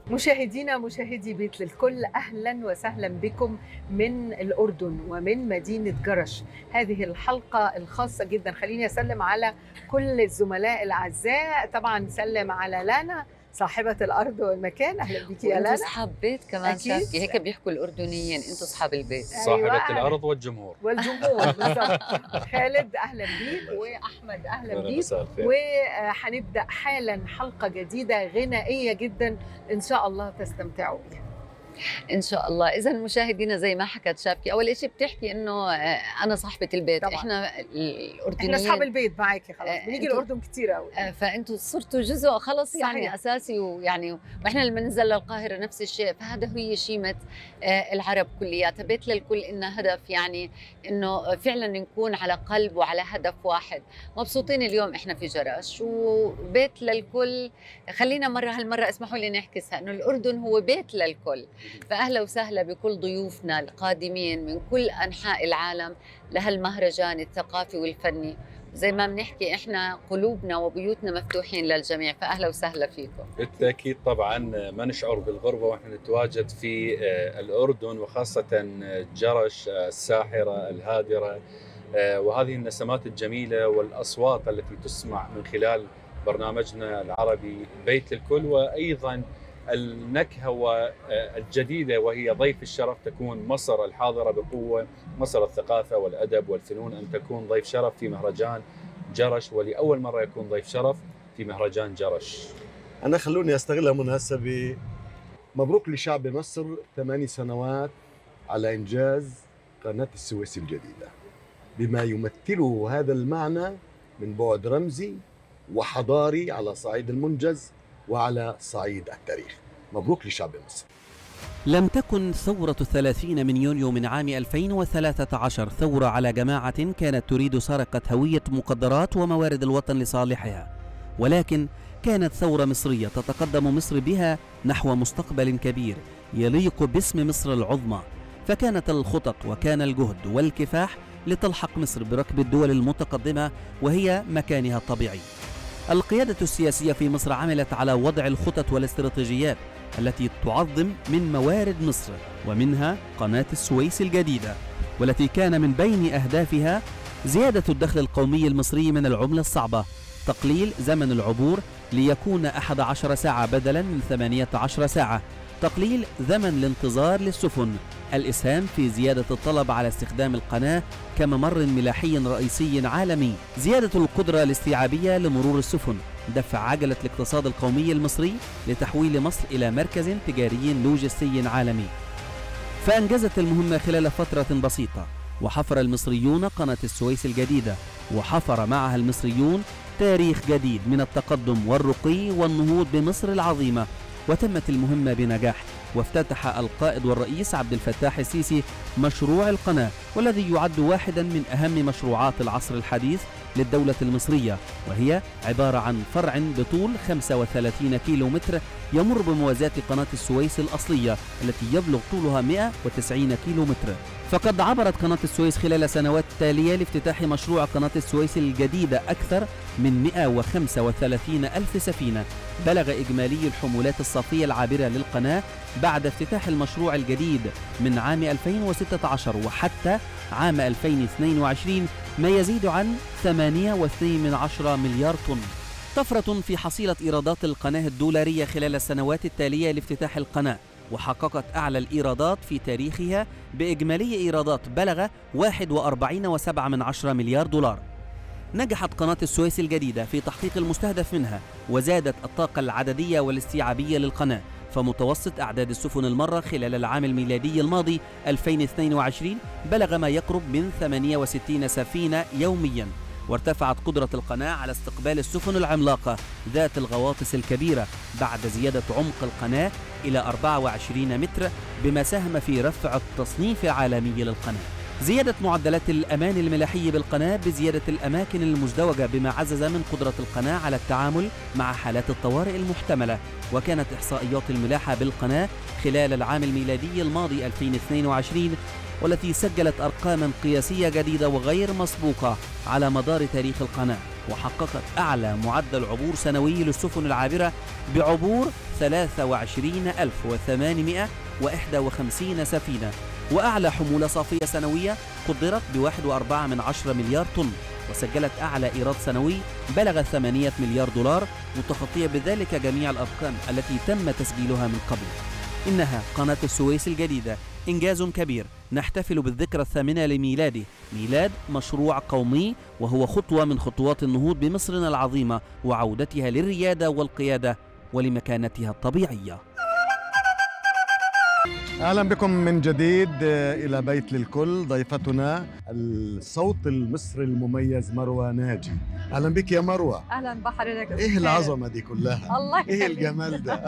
مشاهدينا مشاهدي بيت للكل، أهلا وسهلا بكم من الأردن ومن مدينة جرش. هذه الحلقة الخاصة جدا، خليني أسلم على كل الزملاء الأعزاء. طبعا سلم على لانا صاحبة الأرض والمكان، أهلا بك يا لانا. وانتوا أصحاب بيت كمان، شافكي هيك بيحكوا الأردنيين، أنتوا أصحاب البيت. صاحبة الأرض والجمهور بالضبط. خالد أهلا بيك، وأحمد أهلا بيك. وهنبدأ حالا حلقة جديدة غنائية جدا إن شاء الله تستمتعوا بها ان شاء الله. اذا مشاهدينا زي ما حكت شافكي، اول شيء بتحكي انه انا صاحبه البيت. طبعا. احنا الاردنيين احنا اصحاب البيت معاكي، خلاص بنيجي الاردن كثير قوي، فانتوا صرتوا جزء خلص يعني صحيح. اساسي. ويعني واحنا لما ننزل للقاهره نفس الشيء. فهذا هي شيمه العرب كلياتها، بيت للكل. إنه هدف يعني انه فعلا نكون على قلب وعلى هدف واحد. مبسوطين اليوم احنا في جرش وبيت للكل. خلينا هالمره اسمحوا لي نحكيها انه الاردن هو بيت للكل. فأهلا وسهلا بكل ضيوفنا القادمين من كل أنحاء العالم لهالمهرجان الثقافي والفني. زي ما بنحكي احنا قلوبنا وبيوتنا مفتوحين للجميع، فأهلا وسهلا فيكم. بالتأكيد طبعا ما نشعر بالغربة ونحن نتواجد في الأردن، وخاصة جرش الساحرة الهادرة، وهذه النسمات الجميلة والأصوات التي تسمع من خلال برنامجنا العربي بيت للكل. وأيضا النكهة والجديدة وهي ضيف الشرف تكون مصر الحاضرة بقوة، مصر الثقافة والأدب والفنون، أن تكون ضيف شرف في مهرجان جرش، ولأول مرة يكون ضيف شرف في مهرجان جرش. أنا خلوني أستغل المناسبة، مبروك لشعب مصر 8 سنوات على إنجاز قناة السويس الجديدة بما يمثله هذا المعنى من بعد رمزي وحضاري على صعيد المنجز وعلى صعيد التاريخ. مبروك لشعب مصر. لم تكن ثورة 30 من يونيو من عام 2013 ثورة على جماعة كانت تريد سرقة هوية مقدرات وموارد الوطن لصالحها، ولكن كانت ثورة مصرية تتقدم مصر بها نحو مستقبل كبير يليق باسم مصر العظمى. فكانت الخطط وكان الجهد والكفاح لتلحق مصر بركب الدول المتقدمة وهي مكانها الطبيعي. القيادة السياسية في مصر عملت على وضع الخطط والاستراتيجيات التي تعظم من موارد مصر، ومنها قناة السويس الجديدة، والتي كان من بين أهدافها زيادة الدخل القومي المصري من العملة الصعبة، تقليل زمن العبور ليكون 11 ساعة بدلا من 18 ساعة، تقليل زمن الانتظار للسفن، الإسهام في زيادة الطلب على استخدام القناة كممر ملاحي رئيسي عالمي، زيادة القدرة الاستيعابية لمرور السفن، دفع عجلة الاقتصاد القومي المصري لتحويل مصر إلى مركز تجاري لوجستي عالمي. فأنجزت المهمة خلال فترة بسيطة، وحفر المصريون قناة السويس الجديدة، وحفر معها المصريون تاريخ جديد من التقدم والرقي والنهوض بمصر العظيمة. وتمت المهمة بنجاح، وافتتح القائد والرئيس عبد الفتاح السيسي مشروع القناة، والذي يعد واحدا من أهم مشروعات العصر الحديث للدولة المصرية، وهي عبارة عن فرع بطول 35 كيلومتر يمر بموازاة قناة السويس الأصلية التي يبلغ طولها 190 كيلومتر. فقد عبرت قناة السويس خلال سنوات تالية لافتتاح مشروع قناة السويس الجديدة أكثر من 135 ألف سفينة. بلغ إجمالي الحمولات الصافية العابرة للقناة بعد افتتاح المشروع الجديد من عام 2016 وحتى عام 2022 ما يزيد عن 8.2 مليار طن، طفرة في حصيلة إيرادات القناة الدولارية خلال السنوات التالية لافتتاح القناة، وحققت أعلى الإيرادات في تاريخها بإجمالي إيرادات بلغ 41.7 مليار دولار. نجحت قناة السويس الجديدة في تحقيق المستهدف منها، وزادت الطاقة العددية والاستيعابية للقناة، فمتوسط أعداد السفن المرة خلال العام الميلادي الماضي 2022 بلغ ما يقرب من 68 سفينة يومياً. وارتفعت قدرة القناة على استقبال السفن العملاقة ذات الغواطس الكبيرة بعد زيادة عمق القناة إلى 24 متر، بما ساهم في رفع التصنيف العالمي للقناة. زيادة معدلات الأمان الملاحي بالقناة بزيادة الأماكن المزدوجة، بما عزز من قدرة القناة على التعامل مع حالات الطوارئ المحتملة. وكانت إحصائيات الملاحة بالقناة خلال العام الميلادي الماضي 2022 والتي سجلت أرقاما قياسية جديدة وغير مسبوقة على مدار تاريخ القناة، وحققت أعلى معدل عبور سنوي للسفن العابرة بعبور 23851 سفينة، وأعلى حمولة صافية سنوية قدرت ب1.4 مليار طن، وسجلت أعلى إيراد سنوي بلغ 8 مليار دولار، متخطية بذلك جميع الأرقام التي تم تسجيلها من قبل. إنها قناة السويس الجديدة إنجاز كبير نحتفل بالذكرى 8 لميلاده، ميلاد مشروع قومي، وهو خطوة من خطوات النهوض بمصرنا العظيمة وعودتها للريادة والقيادة ولمكانتها الطبيعية. اهلا بكم من جديد الى بيت للكل. ضيفتنا الصوت المصري المميز مروى ناجي. اهلا بك يا مروى. اهلا بحضرتك. ايه العظمه دي كلها؟ الله يخليك. ايه الجمال ده؟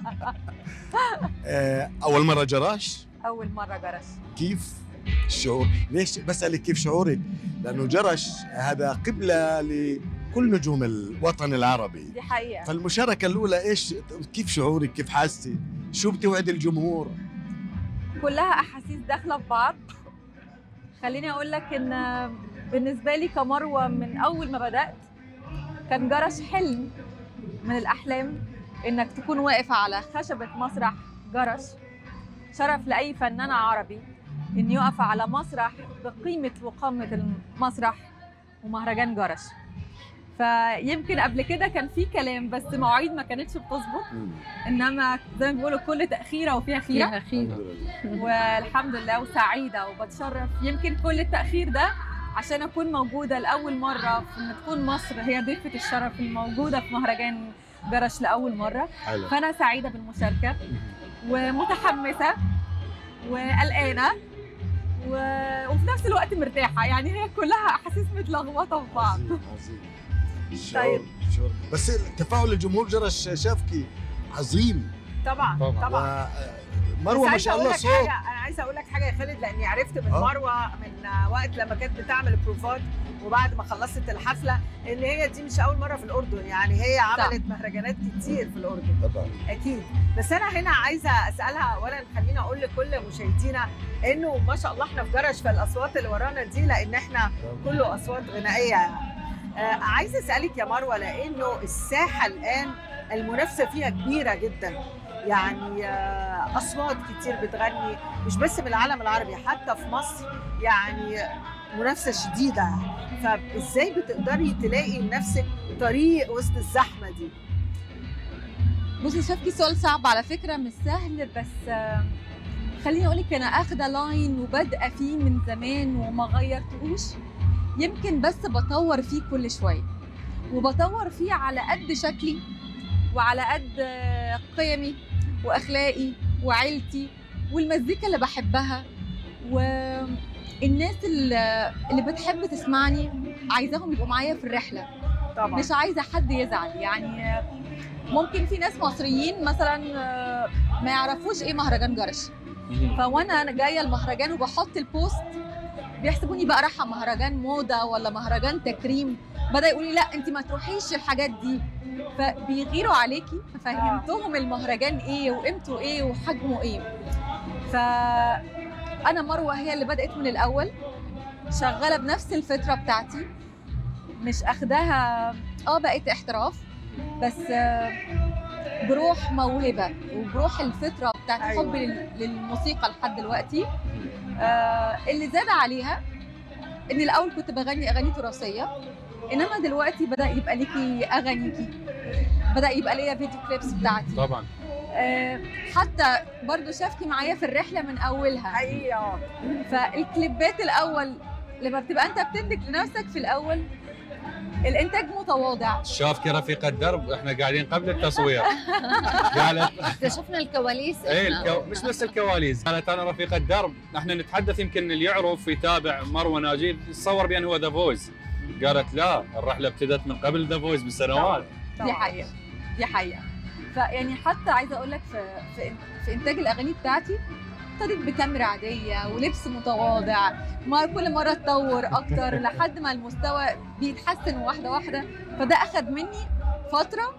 اول مره جرش؟ اول مره جرش. كيف الشعور؟ ليش بسالك كيف شعورك؟ لانه جرش هذا قبله لكل نجوم الوطن العربي. دي حقيقه. فالمشاركه الاولى ايش؟ كيف شعورك؟ كيف حاسه؟ شو بتوعد الجمهور؟ كلها احاسيس داخله في بعض. خليني اقول لك ان بالنسبه لي كمروه من اول ما بدات كان جرش حلم من الاحلام، انك تكون واقف على خشبه مسرح جرش. شرف لاي فنان عربي ان يقف على مسرح بقيمه وقامه المسرح ومهرجان جرش. فيمكن قبل كده كان في كلام بس مواعيد ما كانتش بتظبط، انما زي ما بيقولوا كل تاخيره وفيها خيره. والحمد لله وسعيده وبتشرف. يمكن كل التاخير ده عشان اكون موجوده لاول مره في ان تكون مصر هي ضيفه الشرف الموجوده في مهرجان جرش لاول مره. فانا سعيده بالمشاركه ومتحمسه وقلقانه وفي نفس الوقت مرتاحه، يعني هي كلها احاسيس متلخبطه في بعض. عظيم. طيب بس تفاعل الجمهور جرش شافكي عظيم. طبعا. مروه ما شاء الله صوت. انا عايزه اقول لك حاجه يا خالد، لاني عرفت من مروه من وقت لما كانت بتعمل بروفات وبعد ما خلصت الحفله ان هي دي مش اول مره في الاردن، يعني هي عملت مهرجانات كتير في الاردن. طبعا اكيد. بس انا هنا عايزه اسالها اولا، خليني اقول لكل مشاهدينا انه ما شاء الله احنا في جرش، فالاصوات اللي ورانا دي لان احنا كله اصوات غنائيه. عايزه اسالك يا مروه، لانه الساحه الان المنافسه فيها كبيره جدا، يعني اصوات كتير بتغني مش بس من العالم العربي، حتى في مصر يعني منافسه شديده. فازاي بتقدري تلاقي لنفسك طريق وسط الزحمه دي؟ بصي شافكي سؤال صعب على فكره، مش سهل، بس خليني اقول لك انا اخده لاين وبادئه فيه من زمان وما غيرتهوش. يمكن بس بطور فيه كل شويه، وبطور فيه على قد شكلي وعلى قد قيمي واخلاقي وعيلتي والمزيكا اللي بحبها والناس اللي بتحب تسمعني. عايزاهم يبقوا معايا في الرحله طبعا، مش عايزه حد يزعل. يعني ممكن في ناس مصريين مثلا ما يعرفوش ايه مهرجان جرش، فوانا جايه المهرجان وبحط البوست بيحسبوني بقى رايحه مهرجان موضه ولا مهرجان تكريم. بدا يقولوا لي لا انت ما تروحيش الحاجات دي، فبيغيروا عليكي. ففهمتهم المهرجان ايه وقيمته ايه وحجمه ايه. فانا مروه هي اللي بدات من الاول، شغاله بنفس الفطره بتاعتي، مش اخداها بقيت احتراف، بس بروح موهبه وبروح الفطره بتاعت حب للموسيقى لحد دلوقتي. اللي زاد عليها ان الاول كنت بغني اغاني تراثيه، انما دلوقتي بدا يبقى ليكي اغانيكي، بدا يبقى ليا فيديو كليبس بتاعتي طبعا. حتى برضو شافكي معايا في الرحله من اولها حقيقه. فالكليبات الاول لما بتبقى انت بتنتج لنفسك في الاول الانتاج متواضع. شافكي رفيقه درب، احنا قاعدين قبل التصوير اكتشفنا الكواليس. مش بس الكواليس، قالت انا رفيقه درب. احنا نتحدث يمكن اللي يعرف يتابع مروه ناجي يتصور بان هو ذا فويس. قالت لا، الرحله ابتدت من قبل ذا فويس بسنوات. دي حقيقه، دي حقيقه. فيعني حتى عايزه اقول لك في انتاج الاغاني بتاعتي ابتديت بكاميرا عاديه ولبس متواضع، كل مره اتطور اكتر لحد ما المستوى بيتحسن واحده واحده. فده اخذ مني فتره،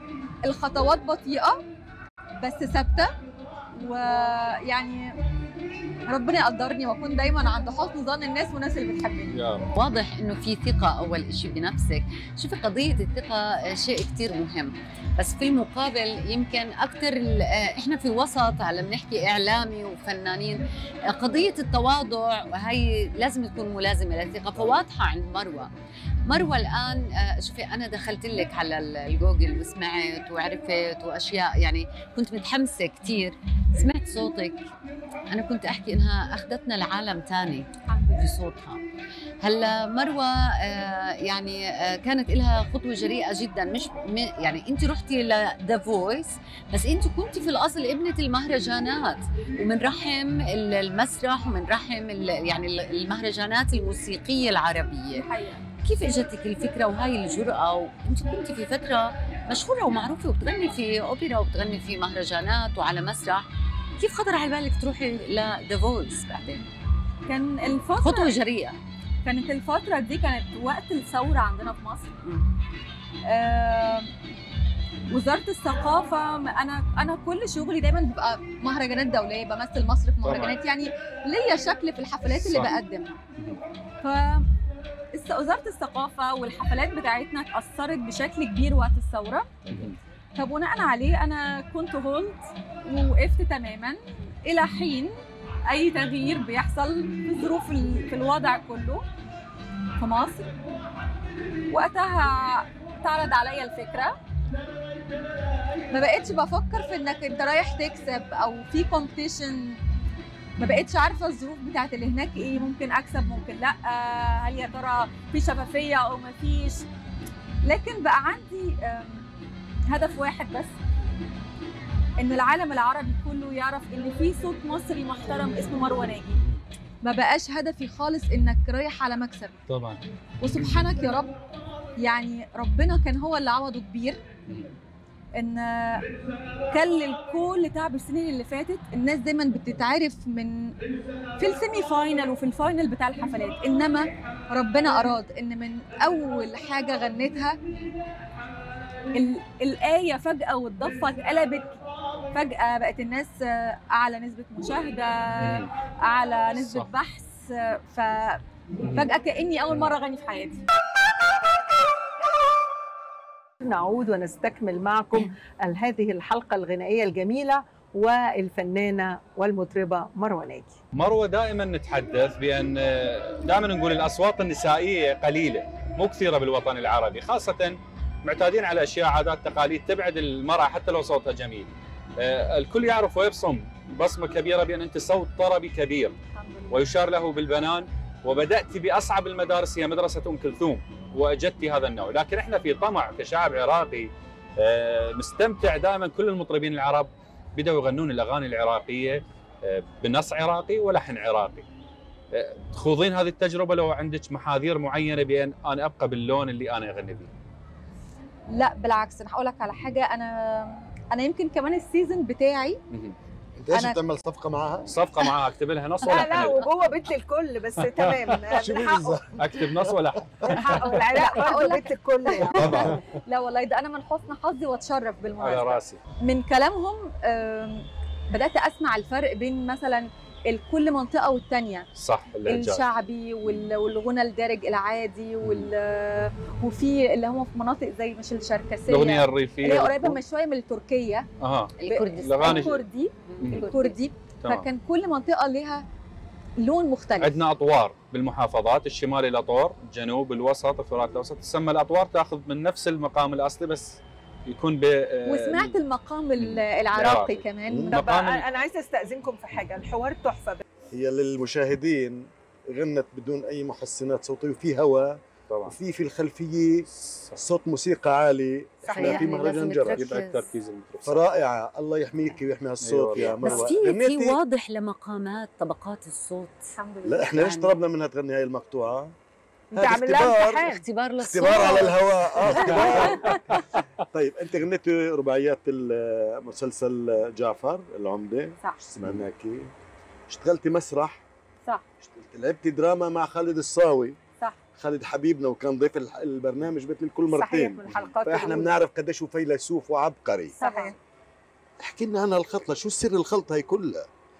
الخطوات بطيئه بس ثابته، ويعني ربنا يقدرني واكون دايما عند حسن ظن الناس والناس اللي بتحبني. يا رب. واضح انه في ثقه اول شيء بنفسك. شوفي قضيه الثقه شيء كثير مهم، بس في المقابل يمكن اكثر احنا في وسط على بنحكي اعلامي وفنانين، قضيه التواضع هي لازم تكون ملازمه للثقه، فواضحه عند مروه الان. شوفي انا دخلت لك على الجوجل وسمعت وعرفت واشياء، يعني كنت متحمسه كثير، سمعت صوتك، انا كنت احكي انها اخذتنا لعالم ثاني في صوتها. هلا مروه يعني كانت لها خطوه جريئه جدا، مش يعني انت رحتي لذا فويس، بس انت كنتي في الاصل ابنه المهرجانات ومن رحم المسرح ومن رحم يعني المهرجانات الموسيقيه العربيه. الحقيقه كيف اجتك الفكره وهاي الجرأه؟ وانت كنت في فتره مشهوره ومعروفه وبتغني في اوبرا وبتغني في مهرجانات وعلى مسرح، كيف خطر على بالك تروحي لذا فويس بعدين؟ كان الفتره خطوه جريئه. كانت الفتره دي كانت وقت الثوره عندنا في مصر. وزاره الثقافه، انا كل شغلي دايما بيبقى مهرجانات دوليه، بمثل مصر في مهرجانات، يعني ليا شكل في الحفلات اللي بقدمها. ف وزاره الثقافه والحفلات بتاعتنا اتاثرت بشكل كبير وقت الثوره. فبناء عليه انا كنت هولد ووقفت تماما الى حين اي تغيير بيحصل في ظروف في الوضع كله في مصر. وقتها اتعرض عليا الفكره، ما بقتش بفكر في انك انت رايح تكسب او في كومبيتيشن، ما بقتش عارفه الظروف بتاعت اللي هناك ايه، ممكن اكسب ممكن لا، هل يا ترى في شفافيه او ما فيش. لكن بقى عندي هدف واحد بس، ان العالم العربي كله يعرف ان في صوت مصري محترم اسمه مروه ناجي. ما بقاش هدفي خالص انك رايح على مكسب. طبعا. وسبحانك يا رب، يعني ربنا كان هو اللي عوضه كبير، ان كلل كل تعب السنين اللي فاتت. الناس دايما بتتعرف في السيمي فاينل وفي الفاينل بتاع الحفلات، انما ربنا اراد ان من اول حاجه غنيتها الآية فجأة والضفة اتقلبت، فجأة بقت الناس أعلى نسبة مشاهدة، أعلى نسبة بحث، ففجأة كأني أول مرة أغني في حياتي. نعود ونستكمل معكم هذه الحلقة الغنائية الجميلة والفنانة والمطربة مروه ناجي. مروه دائما نتحدث بأن دائما نقول الأصوات النسائية قليلة مو كثيرة بالوطن العربي، خاصة معتادين على اشياء عادات تقاليد تبعد المراه حتى لو صوتها جميل. الكل يعرف ويبصم بصمه كبيره بان انت صوت طربي كبير ويشار له بالبنان، وبدات باصعب المدارس هي مدرسه ام كلثوم واجدت هذا النوع، لكن احنا في طمع كشعب عراقي مستمتع دائما. كل المطربين العرب بداوا يغنون الاغاني العراقيه بنص عراقي ولحن عراقي. تخوضين هذه التجربه لو عندك محاذير معينه بان انا ابقى باللون اللي انا اغني به؟ لا بالعكس، انا هقول لك على حاجه. انا يمكن كمان السيزون بتاعي انت ايش بتعمل صفقه معها؟ صفقه معها اكتب لها نص ولا لا وجوه بيت الكل بس تمام. اكتب نص ولا حقه العراق برضه بيت الكل يعني. طبعا. لا والله ده انا من حسن حظي واتشرف بالمناسبه. على راسي. من كلامهم بدات اسمع الفرق بين مثلا كل منطقه والثانيه. صح. الشعبي والغنى الدارج العادي وفي اللي هم في مناطق زي مش الشركسيه، الاغنيه الريفيه اللي هي قريبه من شويه من التركيه. الكردي. فكان كل منطقه لها لون مختلف. عندنا اطوار بالمحافظات، الشمالي الاطور، الجنوب، الوسط، الفرات الاوسط، تسمى الاطوار تاخذ من نفس المقام الاصلي بس يكون وسمعت المقام العراقي كمان. طب انا عايزه استاذنكم في حاجه، الحوار تحفه. هي للمشاهدين غنت بدون اي محسنات صوتيه وفي هواء طبعا، وفي الخلفيه صوت موسيقى عالي. احنا في مهرجان جرش يبقى التركيز فرائعه. الله يحميك ويحمي هالصوت يا مروه. بس في واضح لمقامات طبقات الصوت. الحمد لله. لا احنا ليش طلبنا منها تغني هاي المقطوعه؟ انت عامل لها امتحان، اختبار للصوت، اختبار على الهواء. اختبار. طيب انت غنيتي رباعيات مسلسل جعفر العمده. صح. سمعناكي. اشتغلتي مسرح. صح. لعبتي دراما مع خالد الصاوي. صح. خالد حبيبنا وكان ضيف البرنامج مثل الكل مرتين. صحيح، من الحلقات فاحنا بنعرف قديش هو فيلسوف وعبقري. صحيح. احكي لنا عن الخلطه، شو سر الخلطه هي كلها؟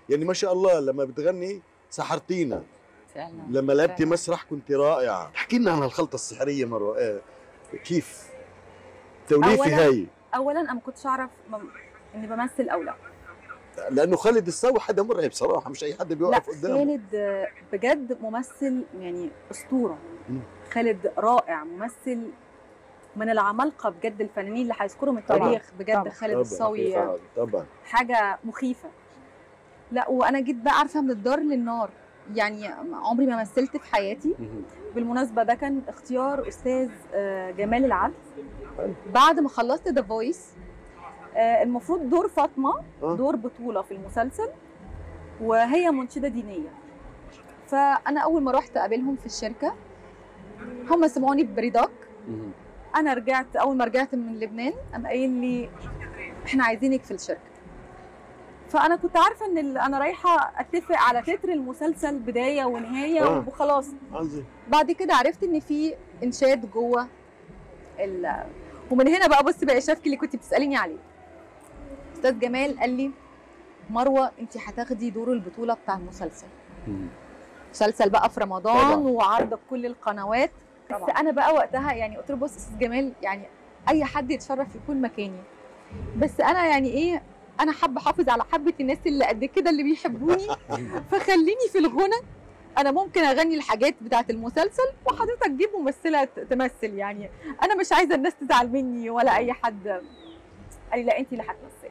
يعني ما شاء الله لما بتغني سحرتينا، فعلا لما لعبتي فعلاً. مسرح كنت رائعه. احكي لنا عن الخلطه السحريه مروه، كيف توليفي هاي؟ اولا انا ما كنتش اعرف اني بمثل او لا. لانه خالد الصاوي حدا مرعب صراحه، مش اي حد لا بيوقف قدامه. خالد بجد ممثل يعني اسطوره. خالد رائع ممثل، من العمالقه بجد الفنانين اللي هيذكرهم التاريخ بجد. طبعاً. خالد الصاوي طبعا حاجه مخيفه. لا وانا جيت بقى عارفه من الدار للنار، يعني عمري ما مثلت في حياتي. بالمناسبه ده كان اختيار استاذ جمال العدل بعد ما خلصت ذا فويس. المفروض دور فاطمه دور بطوله في المسلسل، وهي منشده دينيه. فانا اول ما رحت اقابلهم في الشركه هم سمعوني ببريدك. انا رجعت اول ما رجعت من لبنان قام قايل لي احنا عايزينك في الشركه. فانا كنت عارفه ان انا رايحه اتفق على تتر المسلسل بدايه ونهايه وخلاص. بعد كده عرفت ان في انشاد جوه ومن هنا بقى بص بقى شافكي اللي كنت بتساليني عليه. استاذ جمال قال لي مروه انت هتاخدي دور البطوله بتاع المسلسل. مسلسل بقى في رمضان وعرض بكل القنوات. بس انا بقى وقتها يعني قلت له بص استاذ جمال، يعني اي حد يتشرف يكون مكاني، بس انا يعني ايه، انا حابه احافظ على حبه الناس اللي قد كده اللي بيحبوني، فخليني في الغنى. انا ممكن اغني الحاجات بتاعه المسلسل وحضرتك جيب ممثله تمثل، يعني انا مش عايزه الناس تزعل مني ولا اي حد. قال لي لا انت اللي هتمثلي.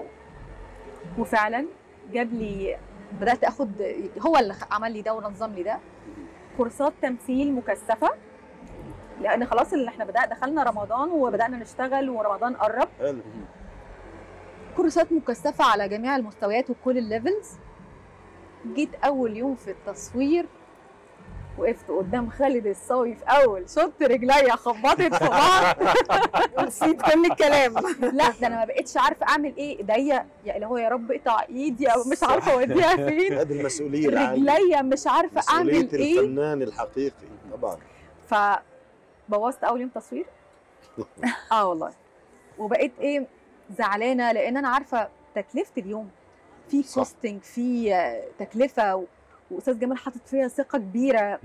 وفعلا جاب لي، بدات اخد، هو اللي عمل لي ده ونظم لي ده كورسات تمثيل مكثفه، لان خلاص اللي احنا دخلنا رمضان وبدانا نشتغل ورمضان قرب. كورسات مكثفه على جميع المستويات وكل الليفلز. جيت اول يوم في التصوير وقفت قدام خالد الصاوي في اول شوط، رجليا خبطت في بعض ونسيت كل الكلام. لا ده انا ما بقتش عارفه اعمل ايه، ايديا اللي هو يا رب اقطع ايدي او مش عارفه اوديها فين. هذه المسؤوليه العاليه، رجليا مش عارفه اعمل ايه. مسؤوليه الفنان الحقيقي طبعا. فبوظت اول يوم تصوير. والله. وبقيت ايه زعلانه، لان انا عارفه تكلفه اليوم في كوستنج، في تكلفه، واستاذ جمال حاطط فيا ثقه كبيره.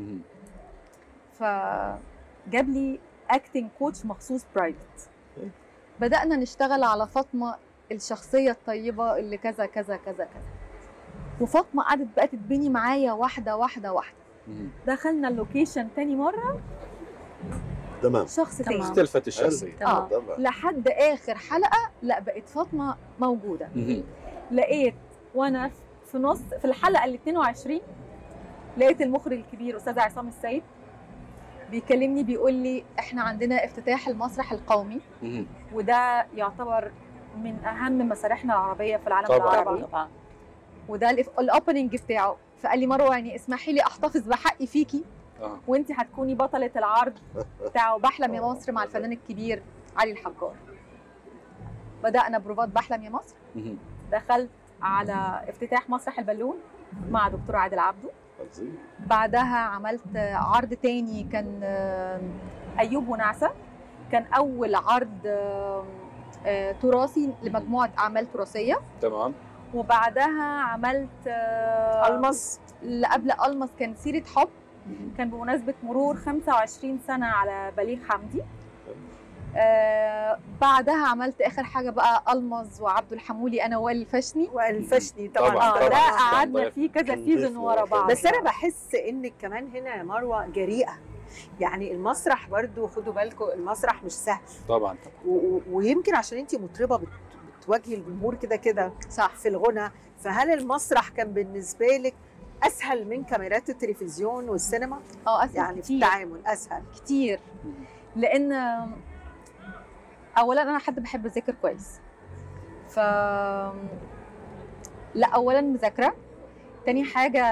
فجاب لي اكتنج كوتش مخصوص برايفت. بدانا نشتغل على فاطمه الشخصيه الطيبه اللي كذا كذا كذا كذا، وفاطمه قعدت بقى تتبني معايا واحده واحده واحده. دخلنا اللوكيشن تاني مره تمام، شخص تاني، اختلفت الشخصيه. لحد اخر حلقه لا بقت فاطمه موجوده. لقيت وانا في الحلقه ال 22 لقيت المخرج الكبير استاذ عصام السيد بيكلمني بيقول لي احنا عندنا افتتاح المسرح القومي، وده يعتبر من اهم مسارحنا العربيه في العالم العربي طبعا، وده الاوبننج بتاعه. فقال لي مروه يعني اسمحي لي احتفظ بحقي فيكي، وانت هتكوني بطله العرض بتاعه بحلم يا مصر مع الفنان الكبير علي الحجار. بدانا بروفات بحلم يا مصر. دخلت على افتتاح مسرح البالون مع دكتور عادل عبده. بعدها عملت عرض تاني كان ايوب ونعسه، كان اول عرض تراثي لمجموعه اعمال تراثيه. تمام. وبعدها عملت المص، اللي قبل المص كان سيره حب، كان بمناسبه مرور 25 سنه على بليغ حمدي. بعدها عملت اخر حاجه بقى المز وعبد الحمولي انا والفشني طبعا. ده قعدنا فيه كذا سيزون ورا بعض. بس انا بحس انك كمان هنا يا مروه جريئه، يعني المسرح برضو خدوا بالكم المسرح مش سهل طبعا. ويمكن عشان انت مطربه بتواجهي الجمهور كده صح في الغنى، فهل المسرح كان بالنسبه لك اسهل من كاميرات التلفزيون والسينما؟ اسهل يعني كتير. في التعامل اسهل كتير، لان اولا انا حد بحب اذاكر كويس. لا اولا مذاكره، تاني حاجه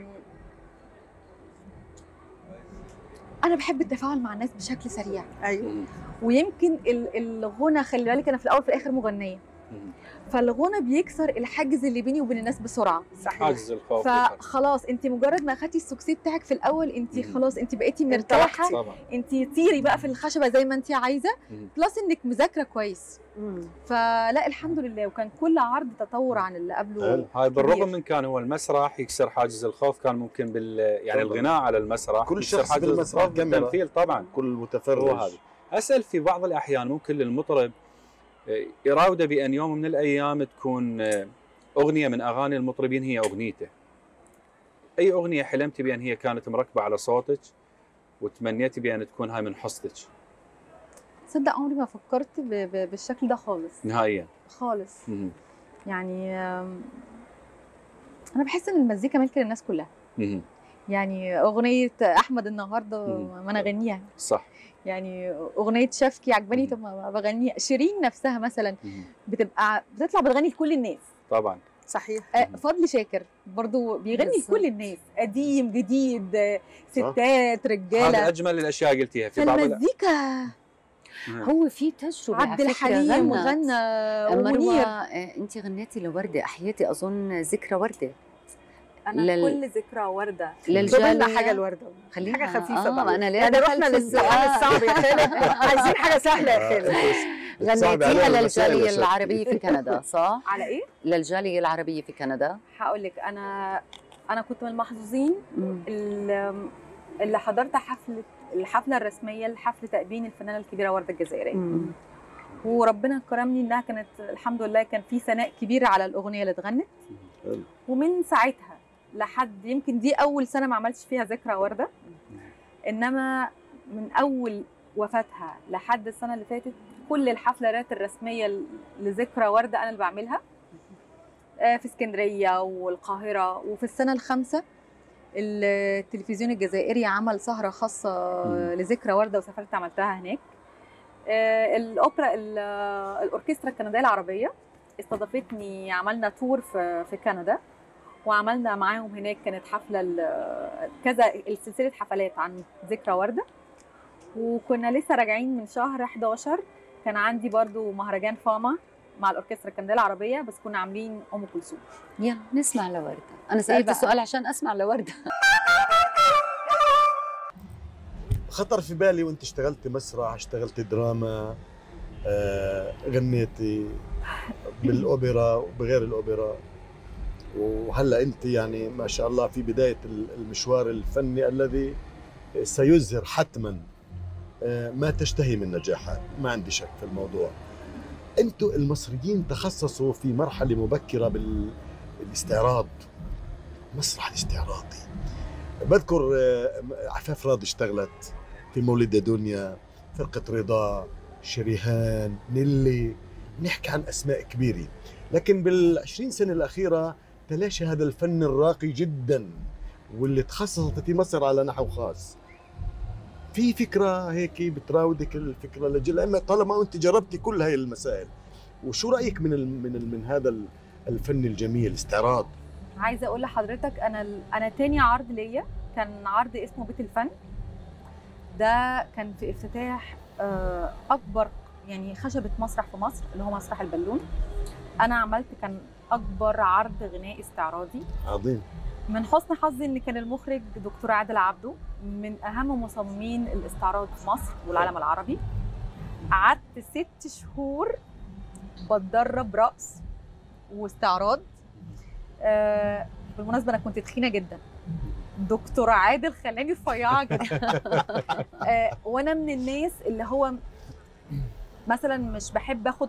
انا بحب التفاعل مع الناس بشكل سريع. ايوه. ويمكن الغنى خلي بالك انا في الاول في الاخر مغنيه، فالغنى بيكسر الحاجز اللي بيني وبين الناس بسرعه. صحيح. حاجز الخوف. فخلاص انت مجرد ما اخدتي السوكسي بتاعك في الاول انت خلاص انت بقيتي مرتاحه، طبعا انت طيري بقى في الخشبه زي ما انت عايزه، بلس انك مذاكره كويس. فلا الحمد لله، وكان كل عرض تطور عن اللي قبله. هاي بالرغم من كان هو المسرح يكسر حاجز الخوف، كان ممكن يعني الغناء على المسرح كل يكسر شخص حاجز بالمسرح الخوف بالتمثيل طبعا كل هو متفرج. هذا. اسال في بعض الاحيان ممكن للمطرب يراوده بان يوم من الايام تكون اغنيه من اغاني المطربين هي اغنيته. اي اغنيه حلمتي بان هي كانت مركبه على صوتك وتمنيتي بان تكون هاي من حصتك؟ تصدق عمري ما فكرت بالشكل ده خالص نهائيا خالص. يعني انا بحس ان المزيكا ملك للناس كلها. يعني اغنيه احمد النهارده ما انا اغنيها صح، يعني اغنيه شفكي عجباني طب ما بغنيها. شيرين نفسها مثلا بتطلع بتغني لكل الناس طبعا صحيح. فضل شاكر برضو بيغني لكل الناس، قديم جديد، ستات رجاله. هذا اجمل الاشياء قلتيها في بعض المزيكا. هو في تجربه. عبد الحليم غنى ومنير. انت غنيتي لورده، احياتي اظن ذكرى ورده. انا كل ذكرى ورده للجاليه حاجه الورده، خليها حاجه خفيفه بقى. انا يعني رحنا للسؤال الصعب يا خالد، عايزين حاجه سهله يا خالد. غنيتيها للجاليه العربيه في كندا صح؟ على ايه؟ للجاليه العربيه في كندا. هقول لك انا كنت من المحظوظين اللي حضرت الحفله الرسميه لحفل تأبين الفنانه الكبيره ورده الجزائريه. وربنا كرمني انها كانت الحمد لله كان في ثناء كبير على الاغنيه اللي اتغنت. ومن ساعتها لحد يمكن دي اول سنه ما عملتش فيها ذكرى ورده، انما من اول وفاتها لحد السنه اللي فاتت كل الحفلات الرسميه لذكرى ورده انا اللي بعملها في اسكندريه والقاهره. وفي السنه الخامسه التلفزيون الجزائري عمل سهره خاصه لذكرى ورده وسافرت عملتها هناك. الاوبرا الاوركسترا الكنديه العربيه استضافتني، عملنا تور في كندا وعملنا معاهم هناك. كانت حفله كذا سلسله حفلات عن ذكرى ورده. وكنا لسه راجعين من شهر 11 كان عندي برضو مهرجان فاما مع الاوركسترا الكنديه العربيه، بس كنا عاملين ام كلثوم. يلا نسمع لورده. انا سالت السؤال عشان اسمع لورده. خطر في بالي وانت اشتغلتي مسرح، اشتغلتي دراما، غنيتي بالاوبرا وبغير الاوبرا، وهلا انت يعني ما شاء الله في بدايه المشوار الفني الذي سيزهر حتما ما تشتهي من نجاحات، ما عندي شك في الموضوع. انتم المصريين تخصصوا في مرحله مبكره بالاستعراض، المسرح الاستعراضي. بذكر عفاف راضي اشتغلت في مولد دنيا، فرقه رضا، شريهان، نيلي، نحكي عن اسماء كبيره. لكن بال20 سنه الاخيره تلاشى هذا الفن الراقي جدا واللي تخصصت في مصر على نحو خاص. في فكره هيك بتراودك الفكره لجل طالما انت جربتي كل هاي المسائل، وشو رايك من هذا الفن الجميل الاستعراض؟ عايزه اقول لحضرتك انا تاني عرض ليا كان عرض اسمه بيت الفن. ده كان في افتتاح اكبر يعني خشبه مسرح في مصر اللي هو مسرح البالون. انا عملت كان اكبر عرض غنائي استعراضي عظيم. من حسن حظي ان كان المخرج دكتور عادل عبده من اهم مصممين الاستعراض في مصر والعالم العربي. قعدت 6 شهور بتدرب رقص واستعراض. بالمناسبه انا كنت تخينه جدا، دكتور عادل خلاني رفيعه جدا. وانا من الناس اللي هو مثلا مش بحب اخد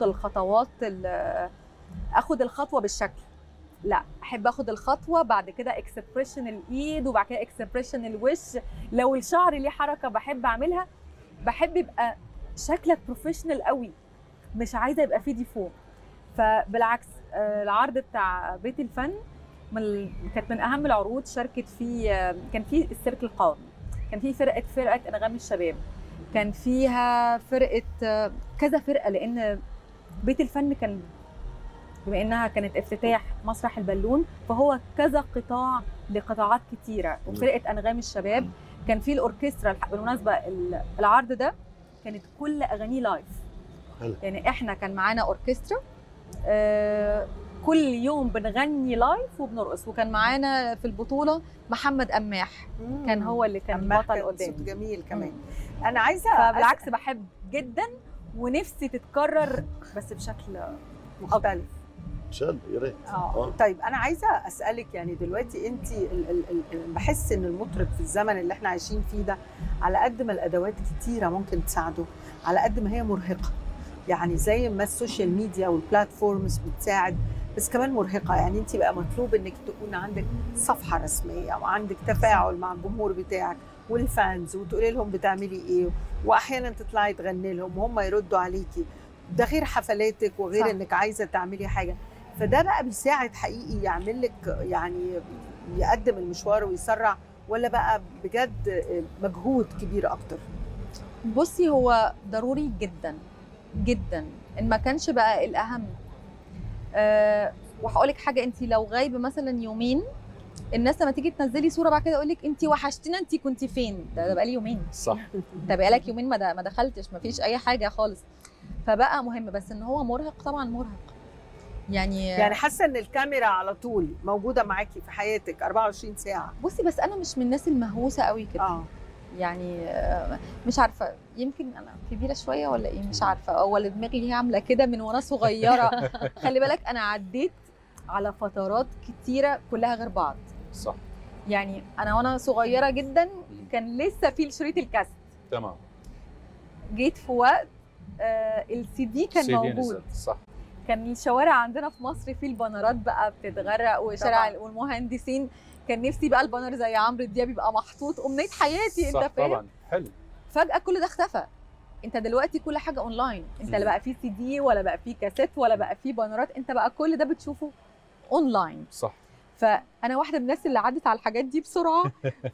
الخطوه بالشكل، لا احب اخد الخطوه بعد كده اكسبريشن الايد وبعد كده اكسبريشن الوش. لو الشعر ليه حركه بحب اعملها، بحب يبقى شكلك بروفيشنال قوي، مش عايزه يبقى فيه ديفو. فبالعكس العرض بتاع بيت الفن كانت من اهم العروض. شاركت فيه كان فيه السيرك القومي، كان فيه فرقه انغام الشباب، كان فيها فرقه كذا فرقه، لان بيت الفن كان بما انها كانت افتتاح مسرح البالون فهو كذا قطاع لقطاعات كتيره. وفرقه انغام الشباب كان فيه الاوركسترا. بالمناسبه العرض ده كانت كل اغانيه لايف، يعني احنا كان معانا اوركسترا كل يوم بنغني لايف وبنرقص. وكان معانا في البطوله محمد قماح، كان هو اللي كان بطل صوت قدامي. جميل كمان. انا عايزه فبالعكس بحب جدا ونفسي تتكرر بس بشكل مختلف ان شاء الله يا ريت. طيب انا عايزه اسالك، يعني دلوقتي انت بحس ان المطرب في الزمن اللي احنا عايشين فيه ده، على قد ما الادوات كتيره ممكن تساعده، على قد ما هي مرهقه. يعني زي ما السوشيال ميديا والبلاتفورمز بتساعد، بس كمان مرهقه. يعني انت بقى مطلوب انك تكون عندك صفحه رسميه وعندك تفاعل مع الجمهور بتاعك والفانز، وتقولي لهم بتعملي ايه، واحيانا تطلعي تغني لهم وهم يردوا عليكي. ده غير حفلاتك وغير صح. انك عايزه تعملي حاجه. فده بقى بيساعد حقيقي يعمل لك، يعني يقدم المشوار ويسرع، ولا بقى بجد مجهود كبير اكتر؟ بصي، هو ضروري جدا جدا، ان ما كانش بقى الاهم. وهقول لك حاجه، انت لو غايبه مثلا يومين، الناس لما تيجي تنزلي صوره بعد كده يقول لك انت وحشتينا، انت كنت فين؟ ده بقى لي يومين. صح. ده بقى لك يومين ما دخلتش، ما فيش اي حاجه خالص. فبقى مهم، بس ان هو مرهق طبعا، مرهق. يعني حاسه ان الكاميرا على طول موجوده معاكي في حياتك 24 ساعه. بصي، بس انا مش من الناس المهووسه قوي كده. يعني مش عارفه، يمكن انا كبيره شويه ولا ايه، مش عارفه، ولا دماغي هي عامله كده من وانا صغيره. خلي بالك انا عديت على فترات كتيره كلها غير بعض. صح. يعني انا وانا صغيره جدا كان لسه في شريط الكاسيت. تمام. جيت في وقت السي دي كان موجود. صح. كان الشوارع عندنا في مصر في البانرات بقى بتتغرق، وشارع والمهندسين كان نفسي بقى البانر زي عمرو دياب يبقى محطوط، امنيه حياتي. انت فاهم؟ طبعا. حلو. فجاه كل ده اختفى. انت دلوقتي كل حاجه اونلاين، انت لا بقى في سي دي ولا بقى في كاسيت ولا بقى في بانرات، انت بقى كل ده بتشوفه اونلاين. صح. فانا واحده من الناس اللي عدت على الحاجات دي بسرعه.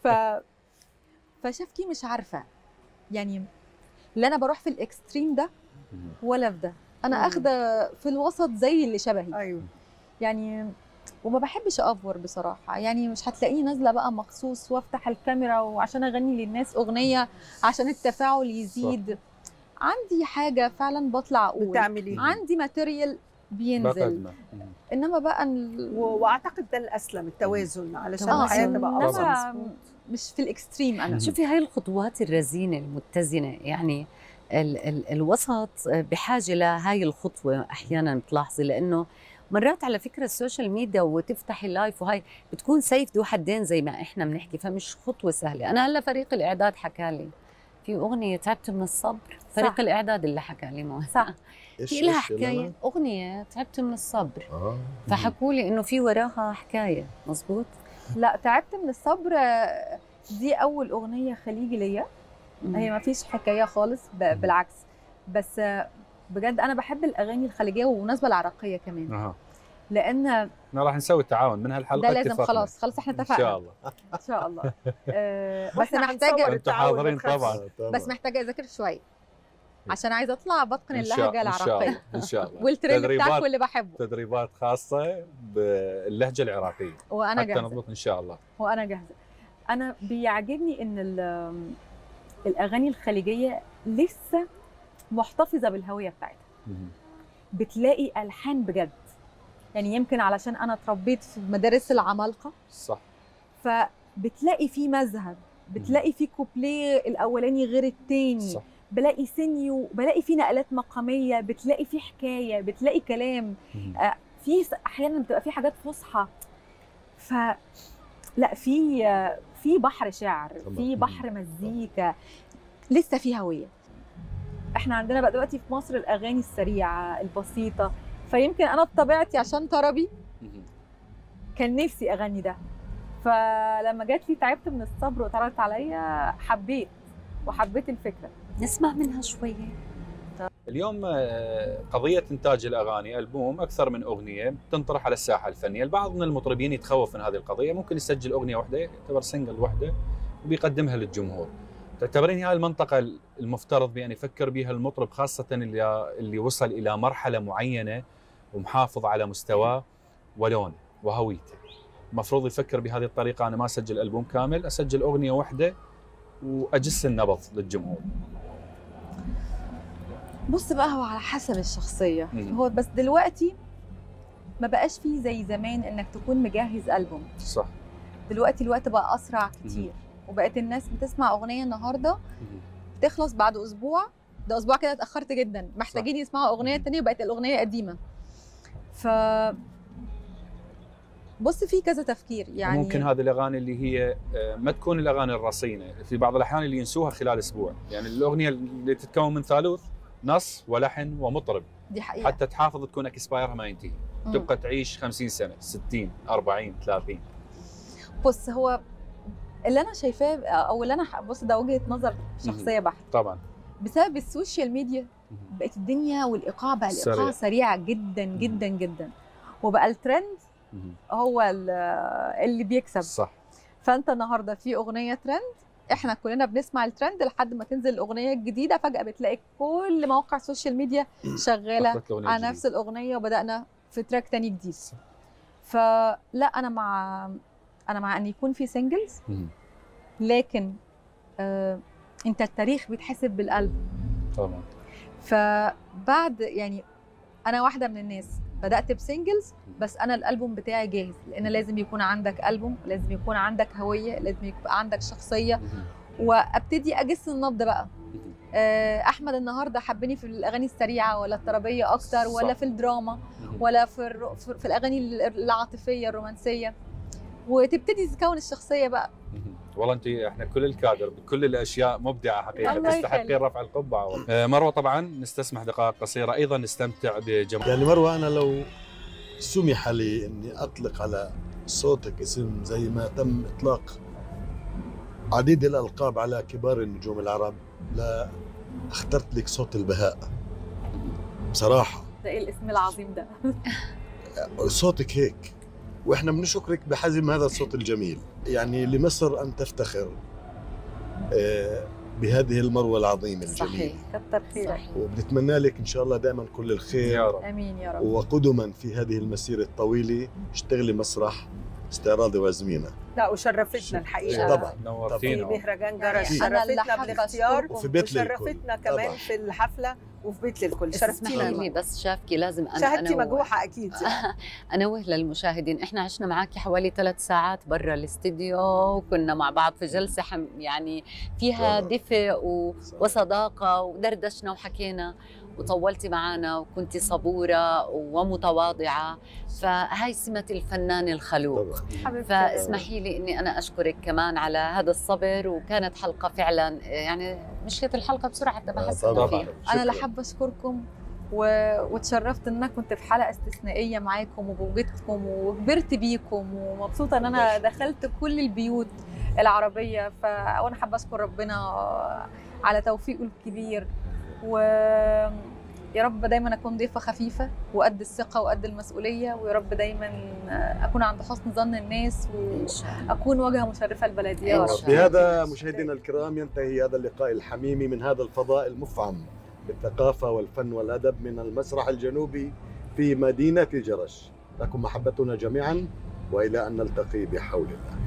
فشافتي مش عارفه، يعني لا انا بروح في الاكستريم ده ولا في ده، انا اخده في الوسط زي اللي شبهي. ايوه. يعني وما بحبش افور بصراحه. يعني مش هتلاقيني نازله بقى مخصوص وافتح الكاميرا وعشان اغني للناس اغنيه عشان التفاعل يزيد. صح. عندي حاجه فعلا بطلع اقول، بتعملي عندي ماتيريال بينزل. انما بقى واعتقد ده الاسلم، التوازن، علشان الحياه تبقى افضل. مش في الاكستريم. انا شوفي هاي الخطوات الرزينه المتزنه، يعني الوسط بحاجه لهاي الخطوه. احيانا بتلاحظي، لانه مرات على فكره السوشيال ميديا وتفتحي اللايف وهاي بتكون سيف ذو حدين زي ما احنا بنحكي، فمش خطوه سهله. انا هلا فريق الاعداد حكى لي في اغنيه تعبت من الصبر. فريق الاعداد اللي حكى لي صح. في لها حكايه، اغنيه تعبت من الصبر. فحكوا لي انه في وراها حكايه. مزبوط. لا، تعبت من الصبر دي اول اغنيه خليجي ليا. هي ما فيش حكايه خالص، بالعكس. بس بجد انا بحب الاغاني الخليجيه وبالمناسبه العراقيه كمان. لان احنا راح نسوي تعاون من هالحلقه. ده لازم. خلاص احنا اتفقنا. ان شاء الله. ان شاء الله. بس محتاجه، انتوا حاضرين طبعا. بس محتاجه اذاكر شويه عشان عايزه اطلع بتقن اللهجه العراقيه. ان شاء الله. والترند بتاعك واللي بحبه تدريبات خاصه باللهجه العراقيه، وانا جاهزه. حتى نضبط ان شاء الله. وانا جاهزه. انا بيعجبني ان الاغاني الخليجيه لسه محتفظه بالهويه بتاعتها. بتلاقي الحان بجد، يعني يمكن علشان انا اتربيت في مدارس العمالقه. صح. فبتلاقي في مذهب، بتلاقي في كوبليه الاولاني غير الثاني. صح. بلاقي سينيو، بلاقي في نقلات مقاميه، بتلاقي في حكايه، بتلاقي كلام. في احيانا بتبقى في حاجات فصحى. لا، في بحر شعر، في بحر مزيكا، لسه في هويه. احنا عندنا بقى دلوقتي في مصر الاغاني السريعه البسيطه، فيمكن انا بطبيعتي عشان طربي كان نفسي اغني ده. فلما جات لي تعبت من الصبر واتعرضت عليا حبيت الفكره. نسمع منها شويه. اليوم قضيه انتاج الاغاني، البوم اكثر من اغنيه تنطرح على الساحه الفنيه. البعض من المطربين يتخوف من هذه القضيه، ممكن يسجل اغنيه واحده، يعتبر سنجل واحده وبيقدمها للجمهور. تعتبرين هاي المنطقه المفترض بان يفكر بها المطرب، خاصه اللي وصل الى مرحله معينه ومحافظ على مستواه ولونه وهويته، المفروض يفكر بهذه الطريقه؟ انا ما اسجل البوم كامل، اسجل اغنيه واحده واجس النبض للجمهور. بص بقى، هو على حسب الشخصيه. مم. هو بس دلوقتي ما بقاش فيه زي زمان انك تكون مجهز ألبوم. صح. دلوقتي الوقت بقى اسرع كتير، وبقت الناس بتسمع اغنيه النهارده تخلص بعد اسبوع، ده اسبوع كده اتاخرت جدا، محتاجين يسمعوا اغنيه تانية وبقت الاغنيه قديمه. ف بص، في كذا تفكير يعني. ممكن هذه الاغاني اللي هي ما تكون الاغاني الرصينه، في بعض الاحيان اللي ينسوها خلال اسبوع، يعني الاغنيه اللي تتكون من ثالوث، نص ولحن ومطرب، دي حقيقه. حتى تحافظ تكون اكسبايرها ما ينتهي، تبقى تعيش 50 سنه، 60 40 30. بص، هو اللي انا شايفاه او اللي انا بص، ده وجهه نظر شخصيه بحت. طبعا بسبب السوشيال ميديا بقت الدنيا والايقاع بقى الايقاع سريع جدا جدا جدا، وبقى الترند هو اللي بيكسب. صح. فانت النهارده في اغنيه ترند، احنا كلنا بنسمع الترند لحد ما تنزل الاغنيه الجديده، فجاه بتلاقي كل مواقع السوشيال ميديا شغاله على نفس الاغنيه، وبدانا في تراك تاني جديد. فلا، انا مع ان يكون في سينجلز، لكن انت التاريخ بيتحسب بالقلب طبعا. فبعد يعني انا واحده من الناس بدات بسينجلز، بس انا الالبوم بتاعي جاهز، لان لازم يكون عندك البوم، لازم يكون عندك هويه، لازم يبقى عندك شخصيه، وابتدي اجس النبض بقى. احمد النهارده حبني في الاغاني السريعه ولا الطربيه اكتر، ولا في الدراما، ولا في الاغاني العاطفيه الرومانسيه، وتبتدي تكون الشخصيه بقى. والله احنا كل الكادر بكل الاشياء مبدعه حقيقه، تستحقين رفع القبعه. مروه طبعا نستسمح دقائق قصيره ايضا نستمتع بجمال. يعني مروه، انا لو سمح لي اني اطلق على صوتك اسم زي ما تم اطلاق عديد الالقاب على كبار النجوم العرب، لا اخترت لك صوت البهاء بصراحه. ده ايه الاسم العظيم ده؟ صوتك هيك، واحنا بنشكرك بحزم هذا الصوت الجميل. يعني لمصر ان تفتخر بهذه المروه العظيمه الجميله. صحيح، كتر خيرك. وبنتمنى لك ان شاء الله دائما كل الخير يا رب. امين يا رب. وقدما في هذه المسيره الطويله، اشتغلي مسرح استعراضي وازمينه. لا، وشرفتنا الحقيقه طبعا نورتينا. في مهرجان جرش، أنا اللي شرفتنا بالاختيار، وفي بيت للكل وشرفتنا كمان طبعا. في الحفله وفي بيت للكل. اسمحي لي شرفتينا. بس شافكي لازم شهادتي مجروحه اكيد. انوه للمشاهدين، احنا عشنا معاكي حوالي 3 ساعات برا الاستديو، وكنا مع بعض في جلسه يعني فيها دفء وصداقه، ودردشنا وحكينا، وطولتي معنا وكنتي صبوره ومتواضعه، فهاي سمه الفنان الخلوق. فاسمحي لي اني انا اشكرك كمان على هذا الصبر، وكانت حلقه فعلا يعني مشيت الحلقه بسرعه حتى ما حسيت فيها. انا اللي حابه اشكركم واتشرفت ان انا كنت في حلقه استثنائيه معاكم وبوجودكم، وكبرت بيكم، ومبسوطه ان انا دخلت كل البيوت العربيه. وانا حابه اشكر ربنا على توفيقه الكبير، ويا رب دايما اكون ضيفه خفيفه وقد الثقه وقد المسؤوليه، ويا رب دايما اكون عند حسن ظن الناس، واكون واجهه مشرفه لبلدي يا رب. بهذا مشاهدينا الكرام ينتهي هذا اللقاء الحميمي من هذا الفضاء المفعم بالثقافه والفن والادب من المسرح الجنوبي في مدينه جرش. لكم محبتنا جميعا، والى ان نلتقي بحول الله.